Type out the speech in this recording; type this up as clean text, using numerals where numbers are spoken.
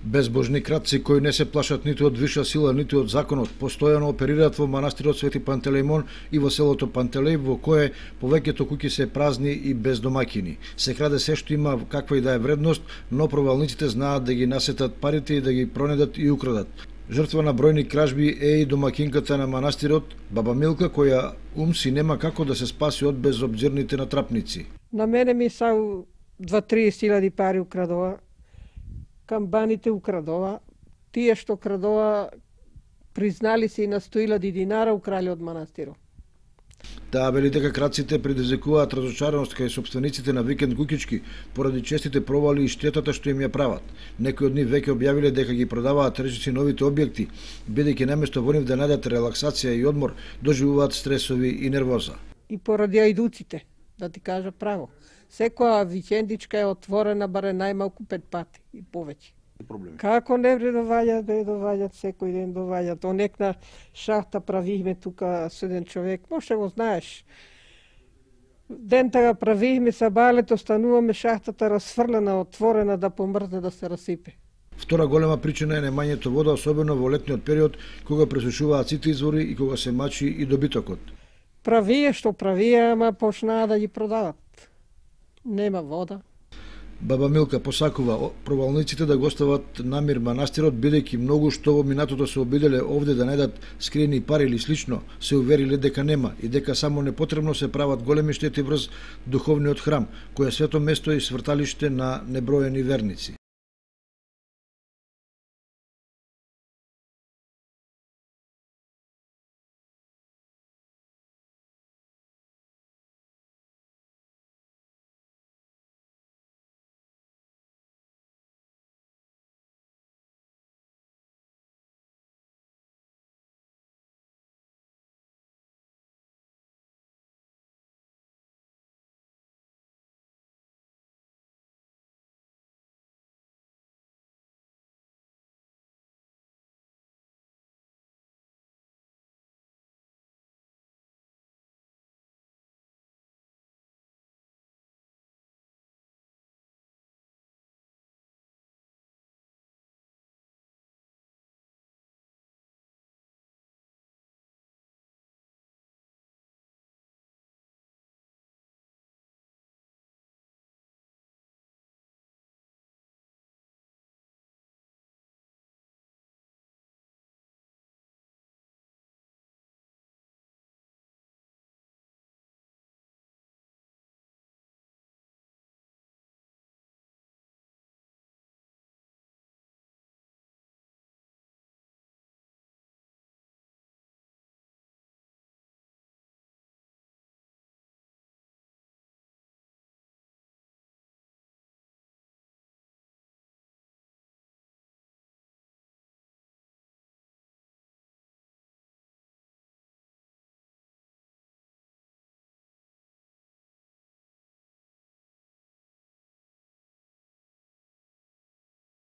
Безбожни крадци кои не се плашат ниту од виша сила, ниту од законот, постојано оперираат во манастирот Свети Пантелеимон и во селото Пантелеј, во кое повеќето куќи се празни и без домаќини. Се краде се што има каква и да е вредност, но провалниците знаат да ги насетат парите и да ги пронедат и украдат. Жртва на бројни кражби е и домакинката на манастирот, баба Милка, која си нема како да се спаси од безобзирните натрапници. На мене ми са 2-30 пари украдова, камбаните украдова, тие што крадова признали се и на 100.000 динара украли од манастирот. Таа вели дека крадците предизвикуваат разочареност кај сопствениците на викенд куќички поради честите провали и штетата што им ја прават. Некои од нив веќе објавиле дека ги продаваат речиси новите објекти, бидејќи наместо во нив да најдат релаксација и одмор, доживуваат стресови и нервоза. И поради ајдуците, да ти кажа право. Секоја викендичка е отворена барем најмалку 5 пати и повеќе. Како не доваѓат секој ден доваѓат. Онекна шахта правихме тука со еден човек, може го знаеш. Дента го правихме са балето, стануваме шахтата расфрлена, отворена да помрзне да се расипе. Втора голема причина е немањето вода, особено во летниот период, кога пресушуваат сите извори и кога се мачи и добитокот. Правие што правие, ама почнаа да ги продават. Нема вода. Баба Милка посакува провалниците да го остават на мир манастирот, бидејќи многу што во минатото се обиделе овде да најдат скриени пари или слично, се увериле дека нема и дека само непотребно се прават големи штети врз духовниот храм, кој е свето место и сврталиште на неброени верници.